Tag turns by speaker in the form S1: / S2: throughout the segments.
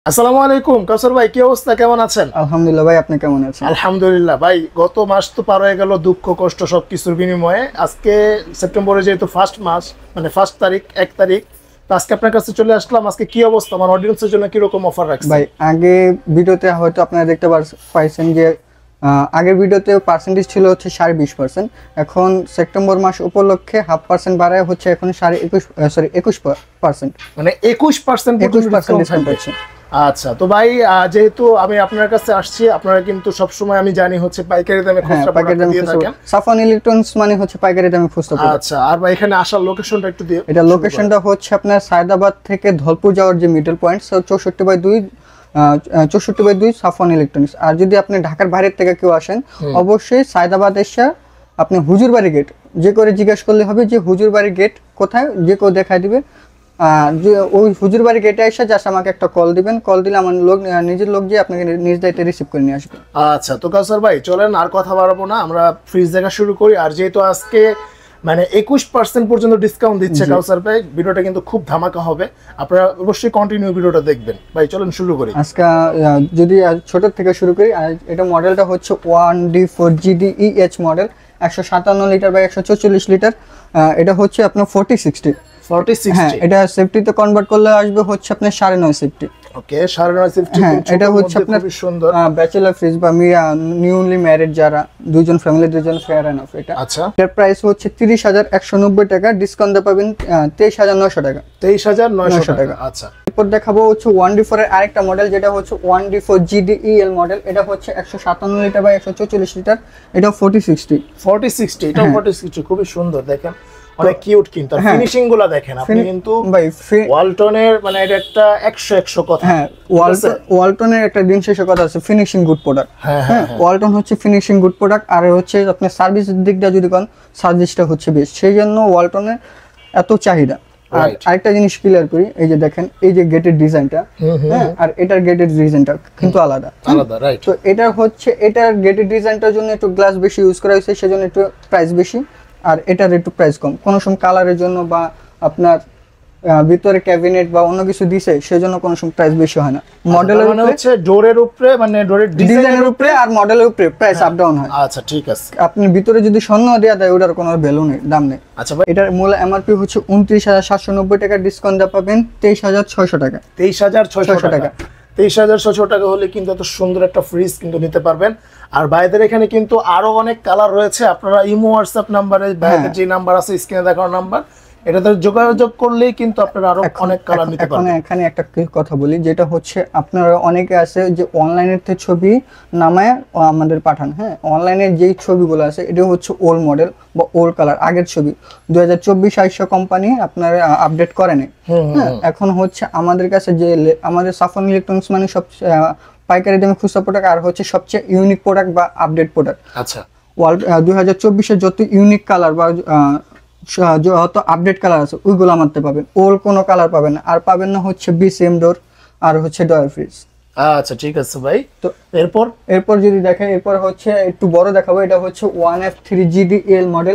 S1: আসসালামু আলাইকুম কাউসার ভাই, কি অবস্থা, কেমন আছেন?
S2: আলহামদুলিল্লাহ ভাই, আপনি কেমন আছেন?
S1: আলহামদুলিল্লাহ ভাই, গত মাস তো পার হয়ে গেল দুঃখ কষ্ট সবকিছুর বিনিময়ে। আজকে সেপ্টেম্বরে যেহেতু ফার্স্ট মাস, মানে ফার্স্ট তারিখ, 1 তারিখ, তো আজকে আপনার কাছে চলে আসলাম। আজকে কি অবস্থা, আমার অডিয়েন্সের জন্য কি রকম অফার রাখছেন?
S2: ভাই আগে ভিডিওতে হয়তো আপনারা দেখতে পাইছেন যে আগের ভিডিওতে পার্সেন্টেজ ছিল হচ্ছে 20.5%, এখন সেপ্টেম্বর মাস উপলক্ষে 0.5% বাড়ায় হচ্ছে এখন 21%,
S1: মানে 21%
S2: ডিসকাউন্ট আছে।
S1: আচ্ছা, তো ভাই যেহেতু আমি আপনার কাছে আসছি, আপনারা কিন্তু সবসময় আমি জানি হচ্ছে পাইকারি দামে খুচরা প্রোডাক্ট দিয়ে থাকেন।
S2: সাফওয়ান ইলেকট্রনিক্স মানে হচ্ছে পাইকারি দামে খুচরা প্রোডাক্ট।
S1: আচ্ছা, আর ভাই এখানে আসার লোকেশনটা একটু দিও।
S2: এটা লোকেশনটা হচ্ছে আপনার সায়দাবাদ থেকে ধলপুর যাওয়ার যে মিডল পয়েন্ট, 64/2 সাফওয়ান ইলেকট্রনিক্স। আর যদি আপনি ঢাকার বাইরের থেকে কেউ আসেন, অবশ্যই সায়দাবাদ এসে আপনি হুজুরবাড়ি গেট যে করে জিজ্ঞাসা করলে হবে যে হুজুরবাড়ি গেট কোথায়, যে কেউ দেখায় দিবে। যে ওই হুজুরবাড়ি গেটে এসে জাস্ট আমাকে একটা কল দিবেন, কল দিলে আমার লোক, নিজের লোক যে আপনাকে নিজ দায়িত্বে রিসিভ করে নিয়ে আসবে।
S1: আচ্ছা, তো কাউসার ভাই চলেন আর কথা বাড়াবো না, আমরা ফ্রিজ দেখা শুরু করি। আর যেহেতু আজকে মানে 21% পর্যন্ত ডিসকাউন্ট দিচ্ছে কাউসার ভাই, ভিডিওটা কিন্তু খুব ধামাকা হবে, আপনারা অবশ্যই কন্টিনিউ ভিডিওটা দেখবেন। ভাই চলেন শুরু করি।
S2: আজকে যদি ছোট থেকে শুরু করি, এটা মডেলটা হচ্ছে 1D4GDEH মডেল, 157 লিটার বা 144 লিটার। এটা হচ্ছে আপনার 4060। হ্যাঁ, এটা সেফটিতে কনভার্ট করলে আসবে হচ্ছে আপনার 9.5 সেফটি।
S1: ওকে, 9.5 সেফটি।
S2: এটা হচ্ছে আপনার
S1: খুব সুন্দর
S2: ব্যাচেলর ফ্রিজ বা নিউলি ম্যারিড যারা দুজন ফ্যামিলি, দুজন ফেয়ার এনাফ। এটা
S1: আচ্ছা,
S2: এর প্রাইস হচ্ছে 30,190 টাকা, ডিসকাউন্ট পাবেন 23,900 টাকা।
S1: 23,900 টাকা। আচ্ছা,
S2: এরপর দেখাবো হচ্ছে 1D4 এর আরেকটা মডেল, যেটা হচ্ছে 1D4GDEL মডেল। এটা হচ্ছে 157 লিটার বা 144 লিটার। এটা 4060।
S1: এটা 4060 খুবই সুন্দর, দেখেন অনেক কিউট, কিন্তু ফিনিশিং গুলো দেখেন আপনি, কিন্তু
S2: ভাই
S1: ওয়ালটনের মানে এটা একটা 100 কথা।
S2: হ্যাঁ, ওয়ালটনের একটা দিন শেষে কথা আছে, ফিনিশিং গুড প্রোডাক্ট।
S1: হ্যাঁ,
S2: ওয়ালটন হচ্ছে ফিনিশিং গুড প্রোডাক্ট। আর হচ্ছে আপনার সার্ভিসের দিকটা যদি কোন, সার্ভিসটা হচ্ছে বেস্ট, সেই জন্য ওয়ালটনের এত চাহিদা। আর আরেকটা জিনিস ক্লিয়ার করি, এই যে দেখেন, এই যে গেটের ডিজাইনটা, হ্যাঁ, আর এটার গেটের ডিজাইনটা কিন্তু আলাদা।
S1: রাইট।
S2: তো এটা হচ্ছে এটার গেটের ডিজাইনটার জন্য একটু গ্লাস বেশি ইউজ করা হয়েছে, সেজন্য একটু প্রাইস বেশি। আর এটার একটু প্রাইস কম, কোনো সময় কালারের জন্য বা আপনার ভিতরে ক্যাবিনেট বা অন্য কিছু দিছে, সেজন্য কোনো সময় প্রাইস বেশি হয় না। মডেলের
S1: মানে হচ্ছে ডোরের উপরে, মানে ডোরের
S2: ডিজাইনের উপরে আর মডেলের উপরে প্রাইস আপ ডাউন হয়।
S1: আচ্ছা, ঠিক আছে।
S2: আপনি ভিতরে যদি স্বর্ণ দেয়া দেয়, ওটার কোনো ভ্যালু নেই, দাম নেই।
S1: আচ্ছা ভাই,
S2: এটার মূল এমআরপি হচ্ছে 29,790 টাকা, ডিসকাউন্ট পাবেন 23,600 টাকা।
S1: 23,600 টাকা। 23,600 টাকা হলে কিন্তু এত সুন্দর একটা ফ্রিজ কিন্তু নিতে পারবেন। আর ভাইদের এখানে কিন্তু আরো অনেক কালার রয়েছে, আপনারা ইমো হোয়াটসঅ্যাপ নাম্বারে ভাইদের যে নাম্বার আছে স্ক্রিনে দেখানো নাম্বার, এটাতে যোগাযোগ করলেই কিন্তু আপনারা আরো অনেক কালার নিতে পারবেন।
S2: এখানে একটা কথা বলি, যেটা হচ্ছে আপনারা অনেকে আছে যে অনলাইনের থেকে ছবি নামায় আমাদের পাঠান। হ্যাঁ, অনলাইনের যেই ছবিগুলো আছে এটা হচ্ছে ওল্ড মডেল বা ওল্ড কালার, আগের ছবি। 2024 কোম্পানি আপনারা আপডেট করে নেই। হ্যাঁ, এখন হচ্ছে আমাদের কাছে যে আমাদের সাফওয়ান ইলেকট্রনিক্স মানে সব পাইকারি দামে খুচরা প্রোডাক্ট, আর হচ্ছে সবচেয়ে ইউনিক প্রোডাক্ট বা আপডেট প্রোডাক্ট।
S1: আচ্ছা,
S2: 2024 যত ইউনিক কালার বা যত আপডেট কালার আছে ওইগুলো মারতে পাবেন, ওল্ড কোনো কালার পাবেন না। আর পাবেন না হচ্ছে BCM ডোর আর হচ্ছে ডয়ার ফ্রিজ।
S1: আচ্ছা, ঠিক আছে ভাই। তো
S2: এরপর যদি দেখেন, এরপর হচ্ছে একটু বড় দেখাবো। এটা হচ্ছে 1F3GDEL মডেল,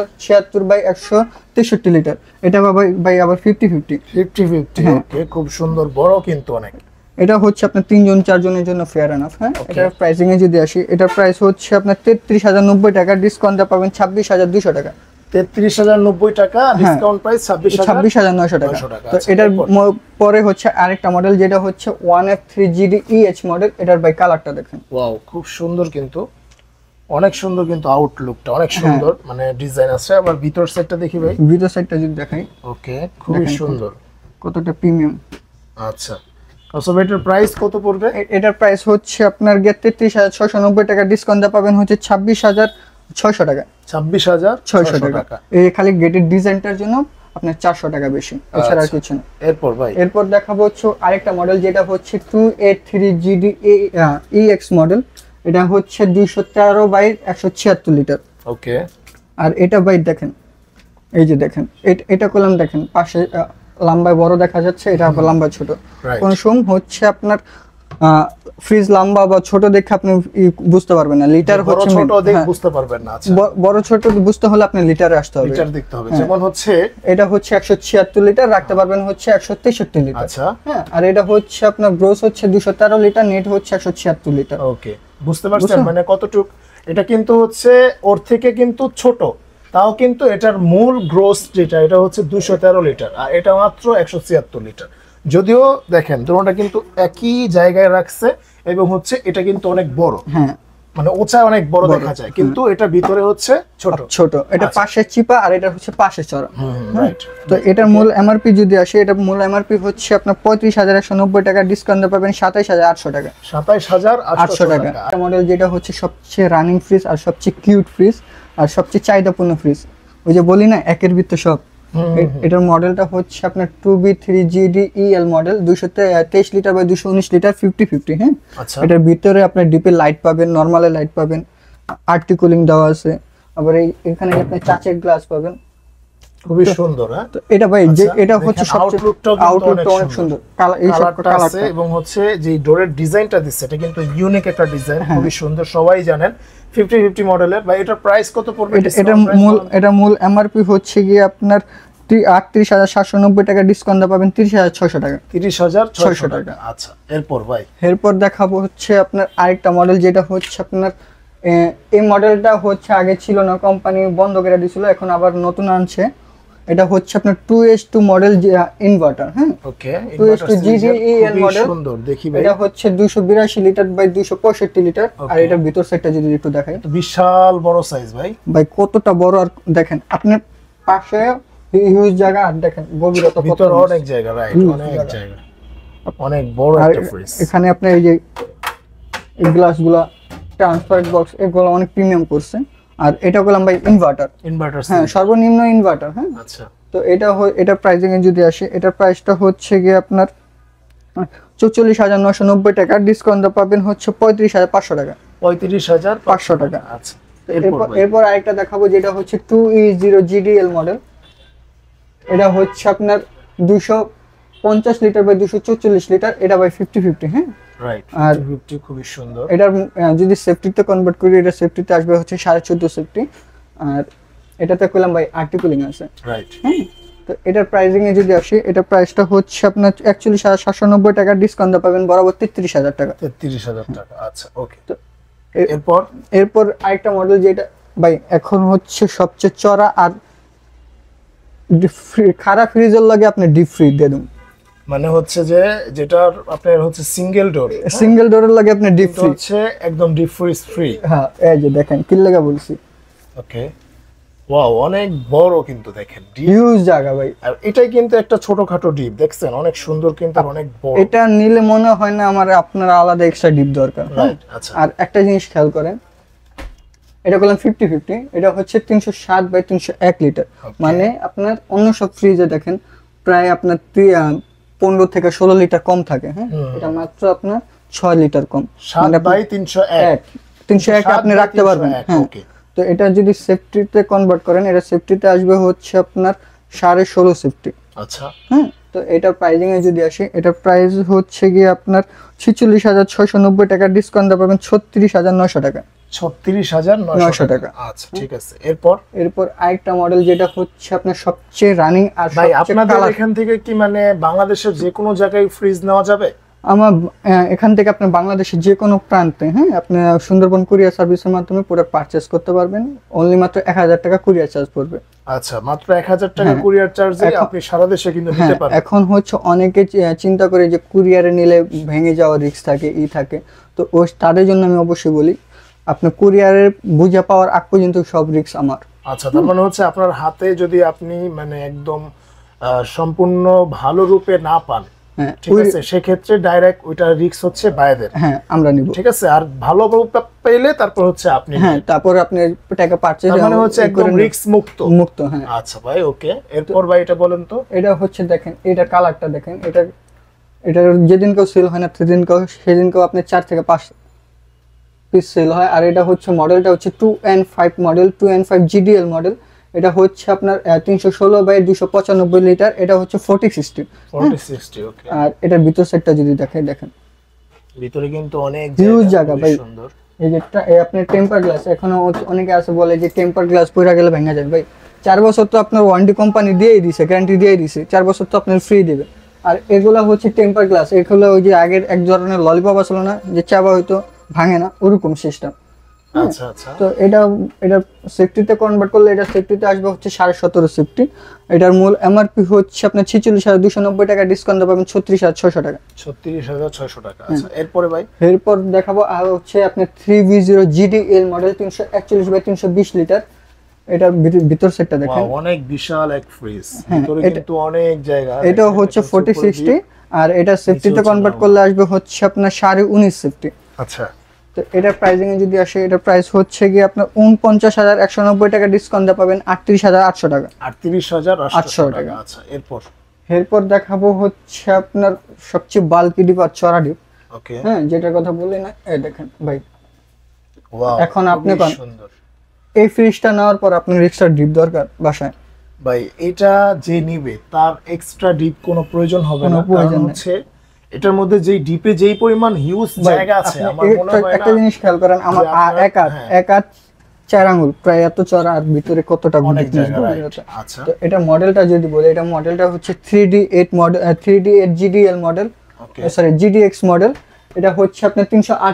S2: 176/163 লিটার। এটা ভাই আবার 50-50।
S1: ওকে, খুব সুন্দর, বড় কিন্তু অনেক।
S2: এটা হচ্ছে আপনার 3জন 4জনের জন্য ফেয়ার এনাফ। হ্যাঁ, এটার প্রাইসিং এ যদি আসি, এটার প্রাইস হচ্ছে আপনার 33,090 টাকা, ডিসকাউন্ট পাবেন 26,200 টাকা।
S1: 33,090 টাকা, ডিসকাউন্ট প্রাইস
S2: 26,900 টাকা। তো এটার পরে হচ্ছে আরেকটা মডেল, যেটা হচ্ছে 1F3GDEH মডেল। এটার ভাই কালারটা দেখেন,
S1: ওয়াও, খুব সুন্দর, কিন্তু অনেক সুন্দর, কিন্তু আউটলুকটা অনেক সুন্দর, মানে ডিজাইন আছে। আবার ভিতর সাইডটা দেখি ভাই,
S2: ভিতর সাইডটা যদি দেখাই,
S1: ওকে, খুবই সুন্দর,
S2: কতটা প্রিমিয়াম।
S1: আচ্ছা, আচ্ছা, এটার প্রাইস কত পড়বে?
S2: এটার প্রাইস হচ্ছে আপনার 33,690 টাকা, ডিসকাউন্ট পাবেন হচ্ছে 26,600 টাকা।
S1: 26,600 টাকা।
S2: এই খালি গেটের ডিজাইনটার জন্য আপনার 400 টাকা বেশি, এছাড়া আর কিছু না। এরপর দেখাবো হচ্ছে আরেকটা মডেল, যেটা হচ্ছে 2A3GDEX মডেল। এটা হচ্ছে 213/176 লিটার।
S1: ওকে,
S2: আর এটা ভাই দেখেন, এই যে দেখেন, এটা কলম দেখেন, পাশে লম্বায় বড় দেখা যাচ্ছে, এটা আবার লম্বায় ছোট। কোন সময় হচ্ছে আপনার ফ্রিজ লম্বা বা ছোট দেখে আপনি বুঝতে পারবেন না, লিটার
S1: বড়
S2: হচ্ছে
S1: ছোট দেখে বুঝতে পারবেন না। আচ্ছা,
S2: বড় ছোট বুঝতে হলে আপনি লিটারে আসতে হবে,
S1: লিটার দেখতে হবে। যেমন হচ্ছে
S2: এটা হচ্ছে 176 লিটার, রাখতে পারবেন হচ্ছে 163 লিটার।
S1: আচ্ছা,
S2: হ্যাঁ, আর এটা হচ্ছে আপনার গ্রোস হচ্ছে 213 লিটার, নেট হচ্ছে 176 লিটার।
S1: ওকে, বুঝতে পারছেন মানে কতটুক। এটা কিন্তু হচ্ছে ওর থেকে কিন্তু ছোট, তাও কিন্তু এটার মূল গ্রোস যেটা এটা হচ্ছে 213 লিটার, আর এটা মাত্র 176 লিটার। যদিও দেখেন দুটোটা কিন্তু একই জায়গায় রাখছে, এবং হচ্ছে এটা কিন্তু অনেক বড়,
S2: হ্যাঁ
S1: মানে উঁচায় অনেক বড় দেখা যায়, কিন্তু এটা ভিতরে হচ্ছে ছোট
S2: ছোট। এটা পাশে চিপা আর এটা হচ্ছে পাশে চড়া।
S1: রাইট।
S2: তো এটার মূল এমআরপি যদি আসে, এটা মূল এমআরপি হচ্ছে আপনার 35,190 টাকা, ডিসকাউন্ট পাবেন 27,800 টাকা।
S1: 27,800
S2: টাকা। একটা মডেল যেটা হচ্ছে সবচেয়ে রানিং ফ্রিজ আর সবচেয়ে কিউট ফ্রিজ আর সবচেয়ে চাহিদাপূর্ণ ফ্রিজ, ওই যে বলি না একের ভিতর সব। এটার মডেলটা হচ্ছে আপনার 2B3GDEL model, 223 litre by 219 litre, 50-50। হ্যাঁ,
S1: আচ্ছা,
S2: এটার ভিতরে আপনার ডিপে লাইট পাবেন, নরমালে লাইট পাবেন, আরটি কুলিং দেওয়া আছে, আবার এখানে আপনি চাচের গ্লাস পাবেন,
S1: খুবই সুন্দর। হ্যাঁ,
S2: তো এটা ভাই যে
S1: আচ্ছা,
S2: এটা হচ্ছে সবচেয়ে আউটলুকটা অনেক সুন্দর,
S1: কালারটা আছে, এবং হচ্ছে যে ডোরের ডিজাইনটা দিচ্ছে এটা কিন্তু ইউনিক একটা ডিজাইন, খুবই সুন্দর। সবাই জানেন 50-50 মডেলের। ভাই এটার প্রাইস কত পড়বে?
S2: এটা মূল এমআরপি হচ্ছে গিয়ে আপনার 38,790 টাকা, ডিসকাউন্ট পাবেন 30,600 টাকা।
S1: 30,600 টাকা। আচ্ছা, এরপর ভাই
S2: এরপর দেখাবো হচ্ছে আপনার আরেকটা মডেল, যেটা হচ্ছে আপনার এই মডেলটা হচ্ছে আগে ছিল না, কোম্পানি বন্ধ করে দিয়েছিল, এখন আবার নতুন আনছে। এটা হচ্ছে আপনার 2S2 মডেল ইনভার্টার। হ্যাঁ,
S1: ওকে,
S2: 2S2 GDEL মডেল,
S1: সুন্দর দেখি ভাই।
S2: এটা হচ্ছে 282 লিটার বাই 265 লিটার। আর এটার ভিতর সাইডটা যদি একটু দেখাই,
S1: বিশাল বড় সাইজ ভাই।
S2: ভাই কতটা বড়, আর দেখেন আপনার পাশে হিউজ জায়গা, আর দেখেন গভীরতা কত,
S1: ভিতর অনেক জায়গা। রাইট, অনেক জায়গা, অনেক বড় একটা ফ্রিজ।
S2: এখানে আপনার এই যে এই গ্লাসগুলা, ট্রান্সপারেন্ট বক্স, এগুলো অনেক প্রিমিয়াম করছে। আর এটা বললাম ভাই ইনভার্টার, হ্যাঁ সর্বনিম্ন ইনভার্টার। হ্যাঁ,
S1: আচ্ছা,
S2: তো এটা প্রাইসিং এ যদি আসে, এটার প্রাইসটা হচ্ছে গিয়ে আপনার 44,990 টাকা, ডিসকাউন্ট পাবেন হচ্ছে 35,500 টাকা।
S1: 35,500
S2: টাকা।
S1: আচ্ছা,
S2: এরপর আরেকটা দেখাবো, যেটা হচ্ছে 2E0GDL মডেল। এটা হচ্ছে আপনার 250 লিটার বাই 244 লিটার, এটা বাই 50-50। হ্যাঁ,
S1: রাইট,
S2: আর
S1: 50 খুবই সুন্দর।
S2: এটার যদি সেফটিতে কনভার্ট করি, এটা সেফটিতে আসবে হচ্ছে 14.5 সেফটি, আর এটাতে কইলাম ভাই আরটি কুলিং আছে।
S1: রাইট,
S2: হ্যাঁ, তো এটার প্রাইসিং এ যদি আসি, এটা প্রাইসটা হচ্ছে আপনার 41,790 টাকা, ডিসকাউন্ট পাবেন বরাবর 33,000 টাকা।
S1: 33,000 টাকা। আচ্ছা, ওকে।
S2: তো
S1: এরপর
S2: আরেকটা মডেল যেটা ভাই এখন হচ্ছে সবচেয়ে চড়া আর খারাপ ফ্রিজের লাগে আপনি ডিপ ফ্রিজ দিয়ে দেন,
S1: মানে হচ্ছে যে যেটার আপনার হচ্ছে সিঙ্গেল
S2: ডোরের লাগে আপনি ডিপ ফ্রিজ
S1: হচ্ছে একদম ডিপ ফ্রিজ ফ্রি।
S2: হ্যাঁ, এই যে দেখেন কি লাগা বলছি।
S1: ওকে, ওয়াও, অনেক বড় কিন্তু দেখেন,
S2: হিউজ জায়গা ভাই।
S1: আর এটাই কিন্তু একটা ছোটখাটো ডিপ, দেখছেন অনেক সুন্দর কিন্তু, অনেক বড়।
S2: এটা নিলে মনে হয় না আমার আপনার আলাদা এক্সট্রা ডিপ দরকার।
S1: আচ্ছা,
S2: আর একটা জিনিস খেয়াল করেন, এটা করলাম 50-50, এটা হচ্ছে 307 বাই 301 লিটার, মানে আপনার অন্য সব ফ্রিজে দেখেন প্রায় আপনার 15 থেকে 16 লিটার কম থাকে। হ্যাঁ, এটা মাত্র আপনার 6 লিটার কম,
S1: 7 বাই 301
S2: আপনি রাখতে পারবেন। হ্যাঁ, তো এটা যদি সেফটিতে কনভার্ট করেন, এটা সেফটিতে আসবে হচ্ছে আপনার 16.5 সেফটি।
S1: আচ্ছা,
S2: হ্যাঁ, তো এটা প্রাইসিং এ যদি আসে, এটা প্রাইস হচ্ছে গিয়ে আপনার 46,690 টাকা, ডিসকাউন্ট পাবেন 36,900 টাকা।
S1: 36,900 টাকা। আচ্ছা, ঠিক আছে।
S2: এরপর আরেকটা মডেল, যেটা হচ্ছে আপনার সবচেয়ে রানিং আর
S1: ভাই আপনাদের এখান থেকে কি মানে বাংলাদেশের যে কোনো জায়গায় ফ্রিজ নেওয়া যাবে?
S2: আমার এখান থেকে আপনি বাংলাদেশের যে কোনো প্রান্তে, হ্যাঁ, আপনি সুন্দরবন কুরিয়ার সার্ভিসের মাধ্যমে পুরো পারচেজ করতে পারবেন, অনলি মাত্র 1,000 টাকা কুরিয়ার চার্জ পড়বে।
S1: আচ্ছা, মাত্র 1,000 টাকা কুরিয়ার চার্জে আপনি সারা দেশে কিন্তু নিতে পারবেন।
S2: এখন হচ্ছে অনেকে চিন্তা করে যে কুরিয়ারে নিলে ভেঙে যাওয়ার রিস্ক থাকে, থাকে, তো তাদের জন্য আমি অবশ্যই বলি আপনি কুরিয়ারে বুঝে পাওয়ার আগ পর্যন্ত সব রিস্ক আমার।
S1: আচ্ছা, তার মানে হচ্ছে আপনার হাতে যদি আপনি মানে একদম সম্পূর্ণ ভালো রূপে না পান, ঠিক আছে, সেক্ষেত্রে ডাইরেক্ট ওইটা রিস্ক হচ্ছে বাইরের।
S2: হ্যাঁ, আমরা নিব,
S1: ঠিক আছে। আর ভালো রূপে পেলে তারপর হচ্ছে আপনি,
S2: হ্যাঁ, তারপর আপনি টাকা পারচেজ,
S1: মানে হচ্ছে একদম রিস্ক মুক্ত।
S2: হ্যাঁ,
S1: আচ্ছা ভাই, ওকে। এরপর ভাই এটা বলেন তো।
S2: এটা হচ্ছে দেখেন, এটা কালারটা দেখেন, এটা যেদিনকেও সেল হয় না সেদিনকেও আপনি 4 থেকে 5 পিস সেল হয়। আর এটা হচ্ছে মডেলটা হচ্ছে 2N5 model, 2N5 GDL model. এটা হচ্ছে আপনার 316 বাই 295 লিটার, এটা হচ্ছে 4060।
S1: ওকে।
S2: আর এটার ভিতর সাইডটা যদি দেখেন,
S1: ভিতরে কিন্তু অনেক
S2: হিউজ জায়গা
S1: খুবই
S2: ভাই।
S1: সুন্দর।
S2: এই যে আপনার টেম্পার গ্লাস, এখনো অনেকে আছে বলে যে টেম্পার গ্লাস পড়ে গেলে ভেঙে যায়। ভাই 4 বছর তো আপনার ওয়ারেন্টি কোম্পানি দিয়েই দিছে, গ্যারান্টি দিয়েই দিছে, 4 বছর তো আপনার ফ্রি দিবে। আর এগুলা হচ্ছে টেম্পার গ্লাস, এগুলো ওই যে আগের এক ধরনের ললিপপ আসলো না, যে চাবা হয়তো ভাঙে না, ওরকম সিস্টেম।
S1: আচ্ছা আচ্ছা।
S2: তো এটা সেফটিতে কনভার্ট করলে এটা সেফটিতে আসবে হচ্ছে 17.5 সেফটি। এটার মূল এমআরপি হচ্ছে আপনার 46,290 টাকা, ডিসকাউন্ট পাবেন 36,600 টাকা।
S1: 36,600 টাকা। আচ্ছা এরপরে ভাই?
S2: এরপর দেখাবো আর হচ্ছে আপনার 3V0 GDL মডেল 341/320 লিটার। এটা ভিতর সেটটা দেখেন,
S1: অনেক বিশাল এক ফ্রিজ,
S2: হ্যাঁ,
S1: ভিতরে কিন্তু অনেক জায়গা।
S2: এটা হচ্ছে 40/60, আর এটা সেফটিতে কনভার্ট করলে আসবে হচ্ছে আপনার 19.5 সেফটি।
S1: আচ্ছা।
S2: তো এটার প্রাইসিং এ যদি আসে, এটা প্রাইস হচ্ছে গিয়ে আপনার 49,190 টাকা, ডিসকাউন্ট পাবেন 38,800 টাকা।
S1: 38,800
S2: টাকা।
S1: টাকা। আচ্ছা
S2: এরপর দেখাবো হচ্ছে আপনার সবচেয়ে বাল্কি ডিপ আর চড়া ডিপ।
S1: ওকে।
S2: হ্যাঁ, যেটার কথা বলি না, এই দেখেন ভাই।
S1: ওয়াও,
S2: এখন আপনি
S1: খুবই সুন্দর।
S2: এই ফ্রিজটা নেওয়ার পর আপনার এক্সট্রা ডিপ দরকার বাসায়
S1: ভাই, এটা যে নিবে তার এক্সট্রা ডিপ কোনো প্রয়োজন হবে না, কারণ হচ্ছে এটার মধ্যে যেই ডিপে যেই পরিমাণ হিউজ জায়গা আছে, আমার মনে হয় না।
S2: একটা জিনিস খেয়াল করেন, আমার এক হাত 4 আঙ্গুল প্রায় এত চড়া, আর ভিতরে কতটা
S1: অনেক
S2: thickness
S1: জায়গা,
S2: বোঝা
S1: right?
S2: যাচ্ছে।
S1: আচ্ছা।
S2: তো এটা মডেলটা যদি বলি, এটা মডেলটা হচ্ছে 3D8 model, 3D8 GDL model, sorry GDX model. এটা হচ্ছে আপনার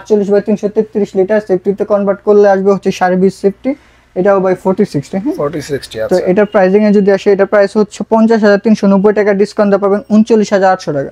S2: 348/333 লিটার, সেফটিতে কনভার্ট করলে আসবে হচ্ছে 20.5 সেফটি। এটাও বাই 40/60। হ্যাঁ
S1: 40/60।
S2: তো
S1: আচ্ছা।
S2: এটার প্রাইসিং এ যদি আসে, এটা প্রাইস হচ্ছে 50,390 টাকা, ডিসকাউন্ট পাবেন 39,800 টাকা।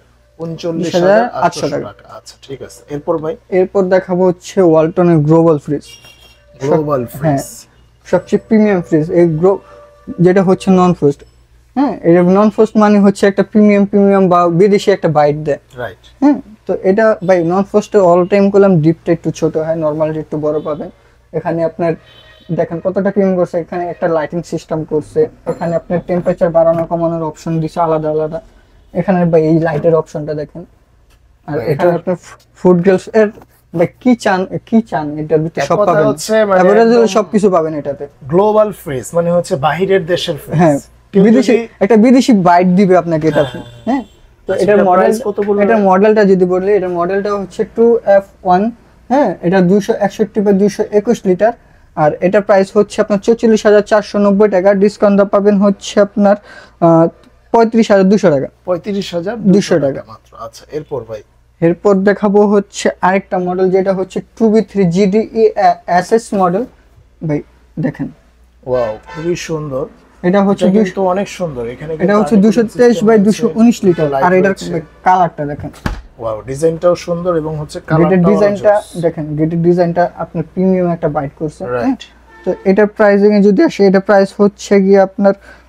S1: 39,800 টাকা। আচ্ছা ঠিক আছে। এরপর ভাই?
S2: এরপর দেখাবো হচ্ছে ওয়ালটনের গ্লোবাল ফ্রিজ।
S1: গ্লোবাল ফ্রিজ
S2: সবচেয়ে প্রিমিয়াম ফ্রিজ এই যেটা হচ্ছে নন ফ্রস্ট। হ্যাঁ, এটা নন ফ্রস্ট মানে হচ্ছে একটা প্রিমিয়াম বা বিদেশি একটা বাইট দেয়,
S1: রাইট?
S2: হ্যাঁ, তো এটা ভাই নন ফ্রস্টে অল টাইম করলাম, ডিপটা একটু ছোট হয়, নরমালটা একটু বড় পাবেন। এখানে আপনার দেখেন কতটা প্রিমিয়াম করছে, এখানে একটা লাইটিং সিস্টেম করছে, এখানে আপনার টেম্পারেচার বাড়ানো কমানোর অপশন দিছে আলাদা আলাদা। এখানে ভাই এই লাইটের অপশনটা দেখেন, আর এখানে আপনার ফুড গ্রিলস এর ভাই কি চান এটার ভিতরে সব পাবেন, এভারেজে সবকিছু পাবেন এটাতে।
S1: গ্লোবাল ফ্রিজ মানে হচ্ছে বাহিরের দেশের ফ্রিজ,
S2: হ্যাঁ, বিদেশি বাইট দিবে আপনাকে এটা। হ্যাঁ, তো এটার মডেল
S1: কত বলবো?
S2: এটার মডেলটা যদি বলি, এটার মডেলটা হচ্ছে 2F1। হ্যাঁ, এটা 261/221 লিটার, আর এটা প্রাইস হচ্ছে আপনার 44,490 টাকা, ডিসকাউন্ট পাবেন হচ্ছে আপনার 35,200 টাকা।
S1: 35,200 টাকা মাত্র। আচ্ছা এরপর ভাই?
S2: এরপর দেখাবো হচ্ছে আরেকটা মডেল, যেটা হচ্ছে 2B3 GDE SS মডেল। ভাই দেখেন,
S1: ওয়াও, খুবই সুন্দর।
S2: এটা হচ্ছে
S1: কিন্তু অনেক সুন্দর। এখানে
S2: এটা হচ্ছে 223/219 লিটার, আর এটার কালারটা দেখেন।
S1: ওয়াও, ডিজাইনটাও সুন্দর এবং হচ্ছে
S2: গেটের ডিজাইনটা দেখেন, গেটের ডিজাইনটা আপনার প্রিমিয়াম একটা বাইট করছে।
S1: রাইট?
S2: তো এটার প্রাইসিং এ যদি আসে, এটা প্রাইস হচ্ছে গিয়ে আপনার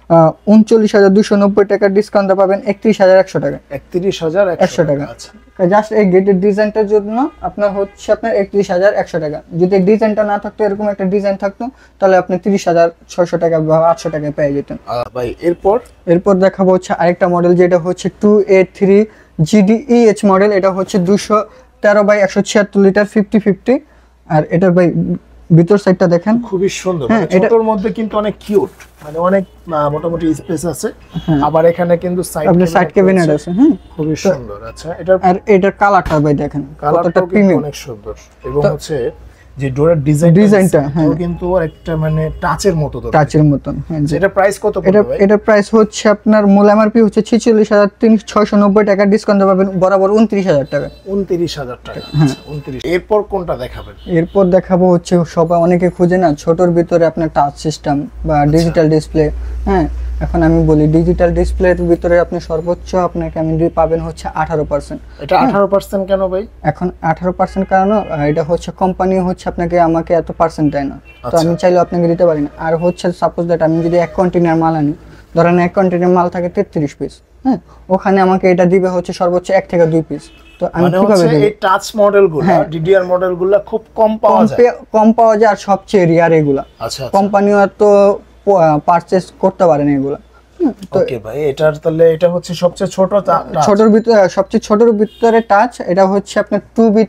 S2: 39,290 টাকা, ডিসকাউন্ট পাবেন 31,100 টাকা।
S1: 31,100 টাকা। আচ্ছা,
S2: জাস্ট এই গেটের ডিজাইনটার জন্য আপনার হচ্ছে আপনার 31,100 টাকা। যদি এই ডিজাইনটা না থাকতো, এরকম একটা ডিজাইন থাকতো, তাহলে আপনি 30,600 টাকা বা 800 টাকায় পেয়ে যেতেন।
S1: ভাই এরপর
S2: দেখাবো হচ্ছে আরেকটা মডেল, যেটা হচ্ছে 2A3 GDEH মডেল। এটা হচ্ছে 213/176 লিটার 50/50, আর এটার ভাই ভিতর সাইডটা দেখেন,
S1: খুবই সুন্দর।
S2: হ্যাঁ,
S1: ছোটর মধ্যে কিন্তু অনেক কিউট, মানে অনেক মোটামুটি স্পেস আছে। আবার এখানে কিন্তু
S2: সাইড ক্যাবিনেট আছে। হ্যাঁ,
S1: খুবই সুন্দর। আচ্ছা,
S2: এটার কালারটা ভাই দেখেন,
S1: কতটা প্রিমিয়াম, অনেক সুন্দর। এবং হচ্ছে যে ডোরের ডিজাইনটা কিন্তু একটা মানে টাচের মতন। হ্যাঁ,
S2: এটা
S1: প্রাইস কত পড়বে ভাই?
S2: এটার প্রাইস হচ্ছে আপনার মূল এমআরপি হচ্ছে 46,690 টাকা, ডিসকাউন্ট পাবেন বরাবর 29,000 টাকা।
S1: 29,000 টাকা। আচ্ছা 29। এরপর কোনটা দেখাবেন?
S2: এরপর দেখাবো হচ্ছে সবাই অনেকে খুঁজে না ছোটর ভিতরে আপনার টাচ সিস্টেম বা ডিজিটাল ডিসপ্লে। হ্যাঁ, এখন আমি বলি ডিজিটাল ডিসপ্লের ভিতরে আপনি সর্বোচ্চ আপনাকে আমি পাবেন হচ্ছে 18%।
S1: এটা 18% কেন ভাই?
S2: এখন 18% কারণ এটা হচ্ছে কোম্পানি হচ্ছে আমাকে এত পার্সেন্ট দেয় না, তো আমি চাইলে আপনাকে দিতে পারি না। আর হচ্ছে সাপোজ দ্যাট আমি যদি 1 কন্টেইনার মাল আনি, ধরেন 1 কন্টেইনার মাল থাকে 33 পিস, হ্যাঁ, ওখানে আমাকে এটা দিবে হচ্ছে সর্বোচ্চ 1 থেকে 2 পিস। তো আমি কিভাবে দেব?
S1: এই টাচ মডেলগুলো, ডিডিআর মডেলগুলো খুব কম
S2: পাওয়া যায় আর সবচেয়ে রিয়ার এগুলা।
S1: আচ্ছা,
S2: কোম্পানিও তো পারচেজ করতে পারে না এগুলা।
S1: ওকে ভাই, এটা হচ্ছে সবচেয়ে ছোটর
S2: ভিতরে টাচ। এটা হচ্ছে আপনার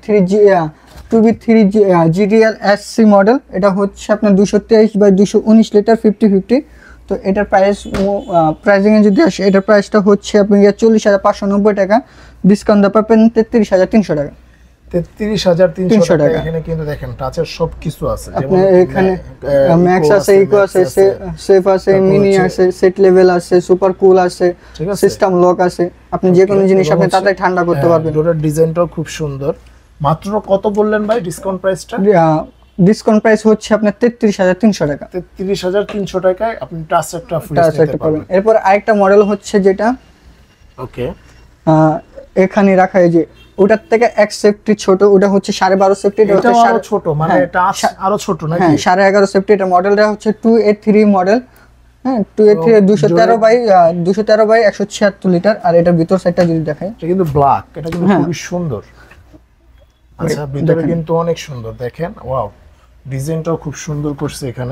S2: 2B3 GDL SC মডেল। এটা হচ্ছে আপনার 223/219 লিটার 50/50। তো এটার প্রাইসিং এ যদি আসে, এটার প্রাইসটা হচ্ছে আপনি 40,590 টাকা, ডিসকাউন্ট পাবেন 33,300 টাকা।
S1: 33,300 টাকা। এখানে কিন্তু দেখেন টাচের সব কিছু আছে,
S2: আপনি এখানে ম্যাক্স আছে, ইকো আছে, সেফ আছে, মিনি আছে, সেট লেভেল আছে, সুপার কুল আছে, সিস্টেম লক আছে। আপনি যে কোনো জিনিস আপনি তাড়াতাড়ি ঠান্ডা করতে পারবেন।
S1: ডোরের ডিজাইনটাও খুব সুন্দর। মাত্র কত বললেন ভাই ডিসকাউন্ট প্রাইসটা?
S2: ডিসকাউন্ট প্রাইস হচ্ছে আপনার 33,300 টাকা।
S1: 33,300 টাকায় আপনি টাচ একটা ফ্রিজ নিতে পারবেন।
S2: এরপর আরেকটা মডেল হচ্ছে যেটা
S1: ওকে
S2: এখানে রাখা, এই যে ওটার থেকে এক সেফটি ছোট, ওটা হচ্ছে 12.5 সেফটি,
S1: এটা আরো ছোট, মানে টাচ আরো ছোট নাকি?
S2: হ্যাঁ 11.5 সেফটি। এটা মডেলটা হচ্ছে 2A3 মডেল। হ্যাঁ 2A3 213 বাই 176 লিটার। আর এটার ভিতর সাইডটা যদি দেখাই,
S1: এটা কিন্তু ব্ল্যাক, এটা কিন্তু খুবই সুন্দর। আচ্ছা ভিতরে কিন্তু অনেক সুন্দর, দেখেন ওয়াও, ডিজাইনটাও খুব সুন্দর করছে এখানে,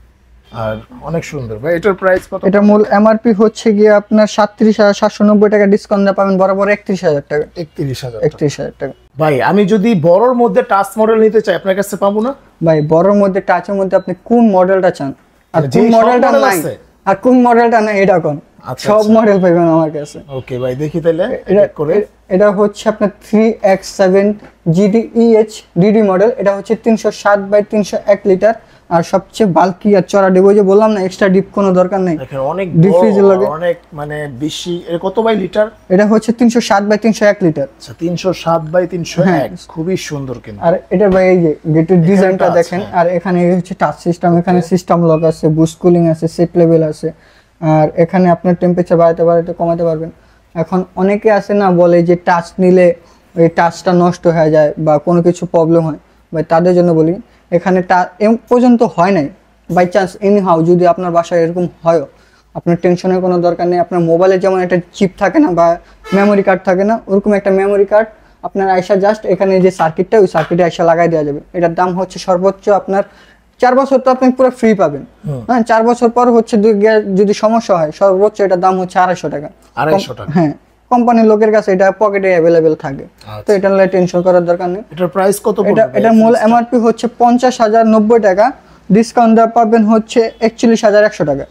S1: আর অনেক সুন্দর। ভাই এটার প্রাইস কত?
S2: এটা মূল এমআরপি হচ্ছে গিয়ে আপনার 37,790 টাকা, ডিসকাউন্ট পাবেন বরাবর 31,000 টাকা। 31,000 টাকা।
S1: ভাই আমি যদি বড়র মধ্যে টাচ মডেল নিতে চাই আপনার কাছে পাবো না?
S2: ভাই বড়র মধ্যে টাচের মধ্যে আপনি কোন মডেলটা চান, আর কোন মডেলটা নাই, আর কোন মডেলটা নাই এটা কোন, সব মডেল পাবেন আমার কাছে।
S1: ওকে ভাই দেখি তাহলে করে।
S2: এটা হচ্ছে আপনার 3X7 GDEH DD মডেল। এটা হচ্ছে 307 বাই 301 লিটার। আর সবচেয়ে বাল্কি আর চড়া ডিপ, ওই যে বললাম না এক্সট্রা ডিপ কোনো দরকার নেই,
S1: দেখেন অনেক বড়, অনেক মানে বেশি। এর কত বাই লিটার?
S2: এটা হচ্ছে 307 বাই 301 লিটার।
S1: আচ্ছা 307 বাই 301, খুবই সুন্দর কিন্তু।
S2: আর এটা ভাই এই যে গেটের ডিজাইনটা দেখেন, আর এখানে হচ্ছে টাচ সিস্টেম, এখানে সিস্টেম লক আছে, বুস্ট কুলিং আছে, সেট লেভেল আছে। আর এখানে আপনার টেম্পারেচার বাড়াতে কমাতে পারবেন। এখন অনেকে আছে না বলে যে টাচ নিলে ওই টাচটা নষ্ট হয়ে যায় বা কোনো কিছু প্রবলেম হয়, ভাই তাদের জন্য বলি এখানে পর্যন্ত হয় নাই। বাই চান্স এনি হাউ যদি আপনার বাসায় এরকম হয়, আপনার টেনশনের কোনো দরকার নেই। আপনার মোবাইলে যেমন একটা চিপ থাকে না বা মেমোরি কার্ড থাকে না, ওরকম একটা মেমোরি কার্ড আপনার আয়সা জাস্ট এখানে যে সার্কিটটা, ওই সার্কিটে আয়সা লাগাই দেওয়া যাবে। এটার দাম হচ্ছে সর্বোচ্চ আপনার 4 বছর তো আপনি পুরো ফ্রি পাবেন। হ্যাঁ 4 বছর পর হচ্ছে যদি সমস্যা হয়, সর্বোচ্চ এটার দাম হচ্ছে 250 টাকা।
S1: 250 টাকা?
S2: হ্যাঁ কোম্পানির লোকের কাছে এটা পকেটে অ্যাভেলেবেল থাকে, তো এটা নিয়ে টেনশন করার দরকার নেই।
S1: এটার প্রাইস কত পড়বে?
S2: এটা মূল এমআরপি হচ্ছে 50,090 টাকা, ডিসকাউন্ট দেওয়া পাবেন হচ্ছে 41,100 টাকা।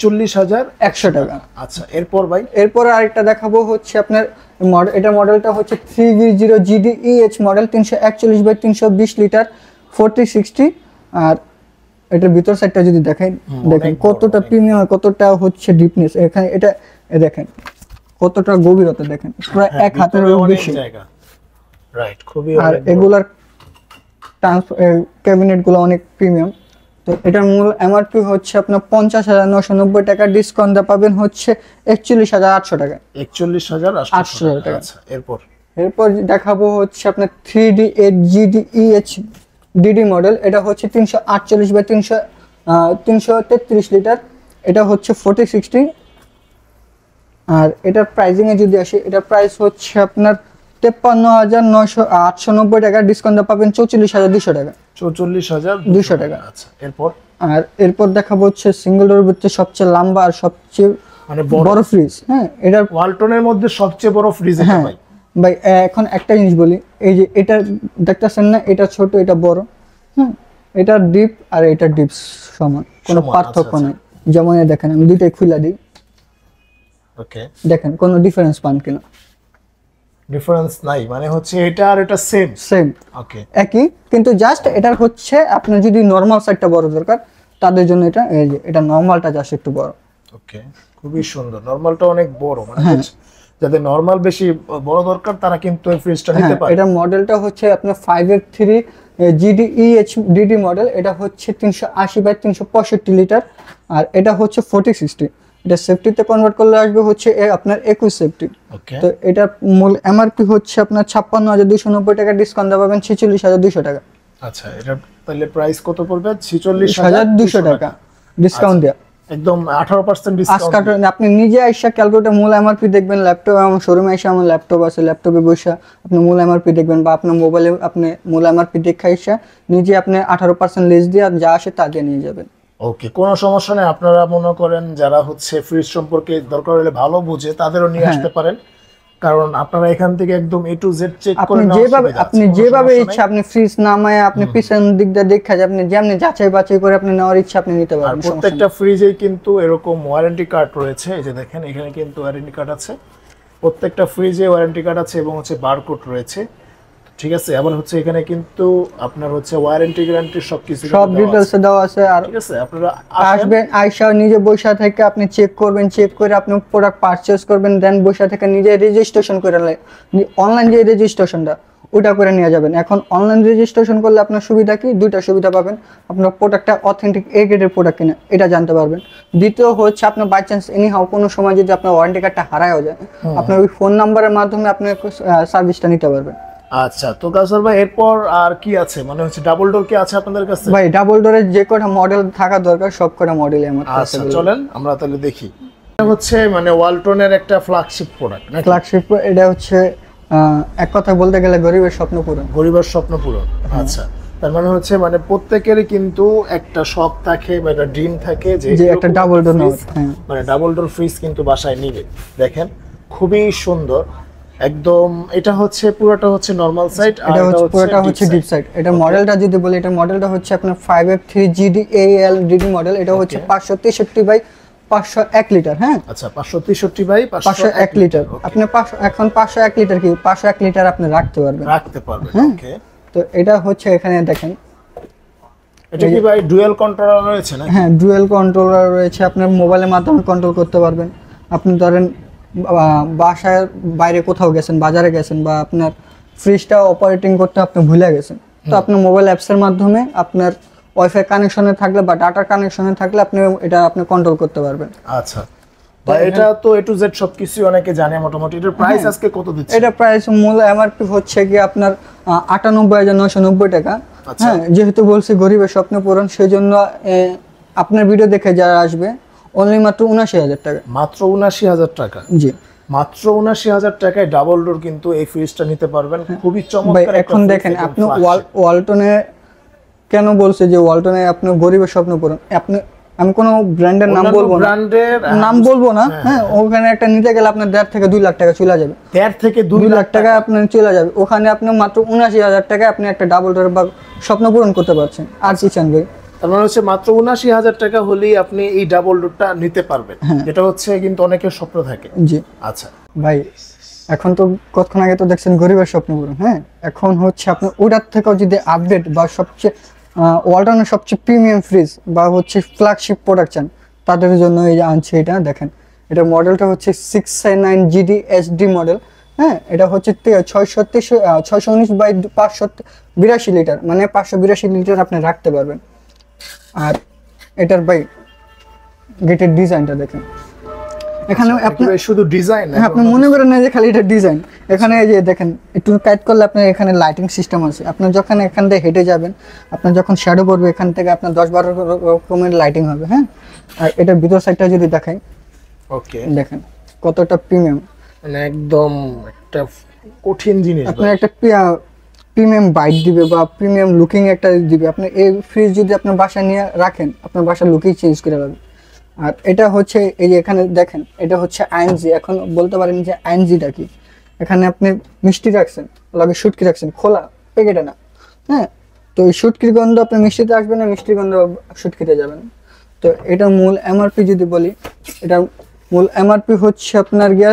S1: 41,100 টাকা। আচ্ছা এরপর ভাই?
S2: এরপর আরেকটা দেখাবো হচ্ছে আপনার এটা মডেলটা হচ্ছে 3V0 GDEH model, 341 by 320 litre, 4060। আর এটার ভিতর সাইডটা যদি দেখেন কতটা প্রিমিয়াম, কতটা হচ্ছে ডিপনেস। এখানে এটা দেখেন কতটা গভীরতা, দেখেন প্রায় 1 হাতের বেশি জায়গা।
S1: রাইট, খুবই।
S2: আর এগুলার ক্যাবিনেট গুলো অনেক প্রিমিয়াম। তো এটার মূল এমআরপি হচ্ছে আপনার 50,990 টাকা, ডিসকাউন্ট দা পাবেন হচ্ছে 41,800 টাকা।
S1: 41,800 টাকা। আচ্ছা
S2: এরপর দেখাবো হচ্ছে আপনার 3D8 GDEH DD মডেল। এটা হচ্ছে 348 বাই 333 লিটার। এটা হচ্ছে 4060। আর এটার প্রাইসিং এ যদি আসি, এটার প্রাইস হচ্ছে আপনার 53,890 টাকা, ডিসকাউন্ট পাবেন 44,200 টাকা।
S1: 44,200 টাকা। আচ্ছা
S2: আর এরপর দেখাবো হচ্ছে সিঙ্গেল ডোরের ভিতরে সবচেয়ে লম্বা আর সবচেয়ে মানে বড় ফ্রিজ। হ্যাঁ এটা
S1: ওয়ালটনের মধ্যে সবচেয়ে বড় ফ্রিজ এটা ভাই।
S2: ভাই এখন একটা জিনিস বলি, এই যে এটা দেখতেছেন না, এটা ছোট এটা বড়, এটা ডিপ আর এটা ডিপ সমান, কোনো পার্থক্য নেই। যেমন দেখেন আমি দুইটাই খুলে দিই,
S1: ওকে
S2: দেখেন কোনো ডিফারেন্স পান কিনা?
S1: ডিফারেন্স নাই, মানে হচ্ছে এটা আর এটা সেম। ওকে
S2: একই, কিন্তু জাস্ট এটা হচ্ছে আপনার যদি নরমাল সাইডটা বড় দরকার তাদের জন্য এটা, এই যে এটা নরমালটা জাস্ট একটু বড়।
S1: ওকে খুবই সুন্দর, নরমালটা অনেক বড়, মানে যাদের নরমাল বেশি বড় দরকার তারা কিন্তু এই ফ্রিজটা নিতে পারে।
S2: এটা মডেলটা হচ্ছে আপনার 5F3 GDEH DD মডেল। এটা হচ্ছে 380 বাই 365 লিটার। আর এটা হচ্ছে 4060। এটা সেফটিতে কনভার্ট করলে আসবে হচ্ছে আপনার 21 সেফটি। তো এটা মূল এমআরপি হচ্ছে আপনার 56,290 টাকা, ডিসকাউন্ট পাবেন 46,200 টাকা।
S1: আচ্ছা এটা তাহলে প্রাইস কত পড়বে?
S2: 46,200 টাকা ডিসকাউন্ট দেয়া,
S1: একদম 18% ডিসকাউন্ট।
S2: আপনি নিজে আইসা ক্যালকুলেটর মূল এমআরপি দেখবেন, ল্যাপটপ আমার শোরুমে এসে আমার ল্যাপটপ আছে, ল্যাপটপে বসে আপনি মূল এমআরপি দেখবেন, বা আপনার মোবাইলে আপনি মূল এমআরপি দেখে আইসা নিজে আপনি 18% লেস দিয়ে যা আসে তা দিয়ে নিয়ে যাবেন।
S1: ওকে কোনো সমস্যা নেই। আপনারা মনে করেন যারা হচ্ছে ফ্রিজ সম্পর্কে দরকার হলে ভালো বুঝে তাদেরও নিয়ে আসতে পারেন, কারণ আপনারা এখান থেকে একদম A to Z চেক করে
S2: আপনি যেভাবে ইচ্ছা আপনি ফ্রিজ নামায় আপনি পিছন দিক দিয়ে দেখা যায়, আপনি যেমনি যাচাই বাছাই করে আপনি নেওয়ার ইচ্ছা আপনি নিতে পারেন।
S1: প্রত্যেকটা ফ্রিজেই কিন্তু এরকম ওয়ারেন্টি কার্ড রয়েছে, এই যে দেখেন এখানে কিন্তু ওয়ারেন্টি কার্ড আছে, প্রত্যেকটা ফ্রিজে ওয়ারেন্টি কার্ড আছে এবং হচ্ছে বারকোড রয়েছে। ঠিক আছে। আবার হচ্ছে এখানে কিন্তু আপনার হচ্ছে ওয়ারেন্টি গ্যারান্টি সবকিছু
S2: সব ডিটেলস দেওয়া আছে। আর
S1: ঠিক আছে, আপনারা
S2: আসবেন, আইসা নিজে বসে থেকে আপনি চেক করবেন, চেক করে আপনি প্রোডাক্ট পারচেজ করবেন, দেন বসে থেকে নিজে রেজিস্ট্রেশন করে অনলাইন যে রেজিস্ট্রেশনটা ওটা করে নিয়ে যাবেন। এখন অনলাইন রেজিস্ট্রেশন করলে আপনার সুবিধা কি, দুইটা সুবিধা পাবেন। আপনার প্রোডাক্টটা অথেন্টিক এ গ্রেডের প্রোডাক্ট কিনা এটা জানতে পারবেন। দ্বিতীয় হচ্ছে আপনার বাই চান্স এনিহাও কোনো সময় যদি আপনার ওয়ারেন্টি কার্ডটা হারায়ও যায়, আপনার ওই ফোন নাম্বারের মাধ্যমে আপনি সার্ভিসটা নিতে পারবেন।
S1: আচ্ছা, তো কাউসার ভাই এরপর আর কি আছে, মানে হচ্ছে ডাবল ডোর কি আছে আপনাদের কাছে?
S2: ভাই ডাবল ডোরের যে কটা মডেল থাকা দরকার সব কটা মডেলই আমার কাছে।
S1: আচ্ছা চলেন আমরা তাহলে দেখি। এটা হচ্ছে মানে ওয়ালটনের একটা ফ্ল্যাগশিপ প্রোডাক্ট নাকি?
S2: ফ্ল্যাগশিপ, এটা হচ্ছে এক কথা বলতে গেলে গরিবের স্বপ্ন পূরণ।
S1: গরিবের স্বপ্ন পূরণ। আচ্ছা, তার মানে হচ্ছে মানে প্রত্যেকেরই কিন্তু একটা শখ থাকে বা একটা ড্রিম থাকে যে
S2: একটা ডাবল ডোর
S1: মানে ডাবল ডোর ফ্রিজ কিন্তু বাসায় নিবে। দেখেন খুবই সুন্দর একদম। এটা হচ্ছে পুরোটা হচ্ছে নরমাল সাইড, আর
S2: এটা হচ্ছে পুরোটা হচ্ছে ডিপ সাইড। এটা মডেলটা যদি বলি, এটা মডেলটা হচ্ছে আপনার 5F3 GDAL ডিডি মডেল। এটা হচ্ছে 563 বাই 501 লিটার। হ্যাঁ
S1: আচ্ছা, 563 বাই
S2: 501 লিটার। আপনি এখন 501 লিটার কি 501 লিটার আপনি রাখতে পারবেন। ওকে, তো এটা হচ্ছে এখানে দেখেন,
S1: এটা কি ভাই ডুয়াল কন্ট্রোলার রয়েছে না?
S2: হ্যাঁ, ডুয়াল কন্ট্রোলার রয়েছে। আপনার মোবাইলের মাধ্যমে কন্ট্রোল করতে পারবেন। আপনি ধরেন বাসায় বাইরে কোথাও গেছেন, বাজারে গেছেন, বা আপনার ফ্রিজটা অপারেটিং করতে আপনি ভুলে গেছেন, তো আপনার মোবাইল অ্যাপসের মাধ্যমে আপনার ওয়াইফাই কানেকশনে থাকলে বা ডাটা কানেকশনে থাকলে আপনি কন্ট্রোল করতে পারবেন।
S1: আচ্ছা ভাই, এটা তো এ টু জেড সবকিছু অনেকে জানে মোটামুটি। এটার প্রাইস আজকে কত দিচ্ছে?
S2: এটা প্রাইস মূল এমআরপি হচ্ছে কি আপনার 98,990 টাকা। হ্যাঁ, যেহেতু বলছি গরিবের স্বপ্ন পূরণ, সেই জন্য আপনার ভিডিও দেখে যারা আসবে অনলি মাত্র 79,000 টাকা।
S1: মাত্র 79,000 টাকা?
S2: জি,
S1: মাত্র 79,000 টাকায় ডাবল ডোর কিন্তু এই ফ্রিজটা নিতে পারবেন। খুবই চমৎকার।
S2: এখন দেখেন আপনি ওয়ালটনে কেন বলছে যে ওয়ালটনে আপনি গরিবের স্বপ্ন পূরণ, আমি কোনো ব্র্যান্ডের নাম বলবো না। হ্যাঁ, ওখানে একটা নিতে গেলে আপনার 1.5 থেকে 2 লাখ টাকা চলে যাবে।
S1: 1.5 থেকে 2
S2: লাখ টাকা আপনার চলে যাবে। ওখানে আপনি মাত্র 79,000 টাকায় আপনি একটা ডাবল ডোর বা স্বপ্ন পূরণ করতে পারছেন। আর কি চান ভাই?
S1: তার মানে হচ্ছে মাত্র 79,000 টাকা হলেই আপনি এই ডাবল ডোরটা নিতে পারবেন, যেটা হচ্ছে কিন্তু অনেকের স্বপ্ন থাকে।
S2: জি
S1: আচ্ছা
S2: ভাই, এখন তো কতক্ষণ আগে তো দেখছেন গরিবের স্বপ্ন পূরণ। হ্যাঁ, এখন হচ্ছে আপনি ওটার থেকেও যদি আপডেট বা সবচেয়ে ওয়ালটনের সবচেয়ে প্রিমিয়াম ফ্রিজ বা হচ্ছে ফ্ল্যাগশিপ প্রোডাক্ট চান, তাদের জন্য এই যে আনছে। এটা দেখেন, এটা মডেলটা হচ্ছে 609 GD মডেল। হ্যাঁ, এটা হচ্ছে 619 বাই 582 লিটার, মানে 582 লিটার আপনি রাখতে পারবেন। আর এটার ভাই গেটের ডিজাইনটা দেখেন, এখানে আপনি
S1: শুধু ডিজাইন,
S2: আপনি মনে করেন না যে খালি এটা ডিজাইন। এখানে এই যে দেখেন, একটু কাট করলে আপনার এখানে লাইটিং সিস্টেম আছে। আপনি যখন এখান দিয়ে হেঁটে যাবেন, আপনার যখন শ্যাডো পড়বে এখান থেকে আপনার 10-12 রকমের লাইটিং হবে। হ্যাঁ, আর এটার ভিতর সাইডটা যদি দেখাই,
S1: ওকে
S2: দেখেন কতটা প্রিমিয়াম,
S1: মানে একদম একটা কঠিন জিনিস।
S2: আপনার একটা প্রিমিয়াম বাইট দিবে বা প্রিমিয়াম লুকিং একটা দিবে। আপনি এই ফ্রিজ যদি আপনার বাসায় নিয়ে রাখেন, আপনার বাসার লুকিং চেঞ্জ করে পাবেন। আর এটা হচ্ছে এই যে এখানে দেখেন, এটা হচ্ছে আইএনজি। এখন বলতে পারেন যে আইএনজিটা কি, এখানে আপনি মিষ্টি রাখছেন, লগে শুটকি রাখছেন, খোলা প্যাকেটে না। হ্যাঁ, তো এই শুটকির গন্ধ আপনার মিষ্টিতে আসবে না, মিষ্টির গন্ধ শুটকিতে যাবে না। তো এটা মূল এমআরপি যদি বলি, এটা মূল এমআরপি হচ্ছে আপনার গিয়ে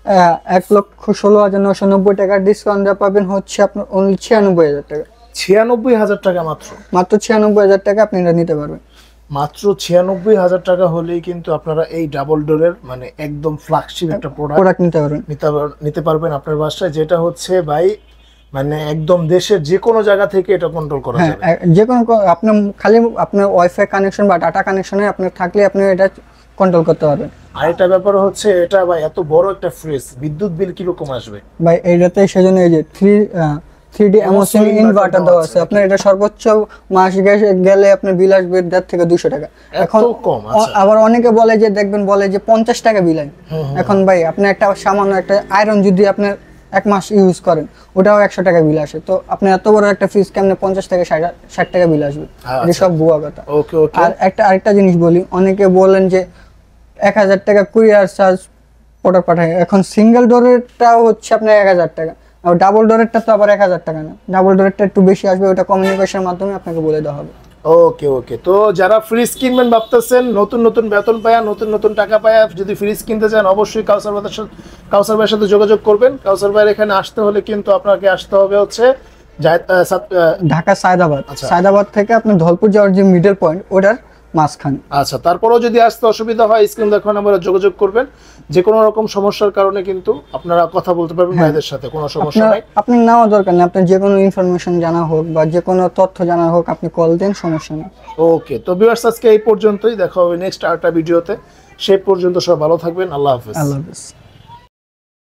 S2: 1,16,990 টাকা। ডিসকাউন্ট পাবেন হচ্ছে আপনার অনলি 96,000 টাকা।
S1: 96,000 টাকা মাত্র?
S2: মাত্র 96,000 টাকা আপনি এটা নিতে পারবেন।
S1: মাত্র 96,000 টাকা হলেই কিন্তু আপনারা এই ডাবল ডোরের মানে একদম ফ্ল্যাগশিপ একটা প্রোডাক্ট নিতে পারবেন আপনার বাসায়, যেটা হচ্ছে ভাই মানে একদম দেশের যে কোনো জায়গা থেকে এটা কন্ট্রোল করা যাবে।
S2: যে কোনো আপনার খালি আপনার ওয়াইফাই কানেকশন বা ডাটা কানেকশনে আপনার থাকলে আপনি এটা কন্ট্রোল করতে পারবেন।
S1: আর এটা ব্যাপার হচ্ছে, এটা ভাই এত বড় একটা ফ্রিজ, বিদ্যুৎ বিল কিরকম আসবে
S2: ভাই? এইটাতে সেজন্য এই যে 3D এমোশন ইনভার্টার দেওয়া আছে। আপনার এটা সর্বোচ্চ মাস গেলে আপনার বিল আসবে 1.5 থেকে 200 টাকা। এখন
S1: কম।
S2: আবার অনেকে বলে যে দেখবেন বলে যে 50 টাকা বিল হয়। এখন ভাই আপনি একটা সামান্য একটা আয়রন যদি আপনার 1 মাস ইউজ করেন, ওটাও 100 টাকা বিল আসে। তো আপনি এত বড় একটা ফ্রিজ কেমনে 50 থেকে 60 টাকা বিল আসবে? এটা সব ভুয়া কথা। আর আরেকটা জিনিস বলি, অনেকে বলেন যে 1000 টাকা কুরিয়ার চার্জ প্রোডাক্ট পাঠায়। এখন সিঙ্গেল ডোরেরটাও হচ্ছে আপনার 1000 টাকা, আর ডাবল ডোরেরটা তো আবার 1000 টাকা না। ডাবল ডোরেরটা একটু বেশি আসবে, ওটা কমিউনিকেশনের মাধ্যমে আপনাকে বলে দেওয়া হবে।
S1: ওকে, তো যারা ফ্রিজ কিনবেন ভাবতেছেন, নতুন বেতন পায়া, নতুন টাকা পায়া যদি ফ্রিজ কিনতে চান, অবশ্যই কাউসার ভাইয়ের সাথে যোগাযোগ করবেন। কাউসার ভাইয়ের এখানে আসতে হলে কিন্তু আপনাকে আসতে হবে হচ্ছে
S2: ঢাকা সায়দাবাদ,
S1: আচ্ছা।
S2: সায়দাবাদ থেকে আপনি ধলপুর যাওয়ার যে মিডল পয়েন্ট ওটার মাঝখানে।
S1: আচ্ছা, তারপরেও যদি আসতে অসুবিধা হয় স্ক্রিন দেখানো নাম্বারে যোগাযোগ করবেন। যে কোনো রকম সমস্যার কারণে কিন্তু আপনারা কথা বলতে পারবেন ভাইদের সাথে, কোনো সমস্যা নাই।
S2: আপনার নেওয়া দরকার নেই, আপনার যে কোনো ইনফরমেশন জানা হোক বা যে কোনো তথ্য জানা হোক আপনি কল দেন, সমস্যা নেই।
S1: ওকে, তো ভিউয়ার্স আজকে এই পর্যন্তই, দেখা হবে নেক্সট আরেকটা ভিডিওতে। সেই পর্যন্ত সবাই ভালো থাকবেন, আল্লাহ হাফেজ।
S2: আল্লাহ হাফেজ।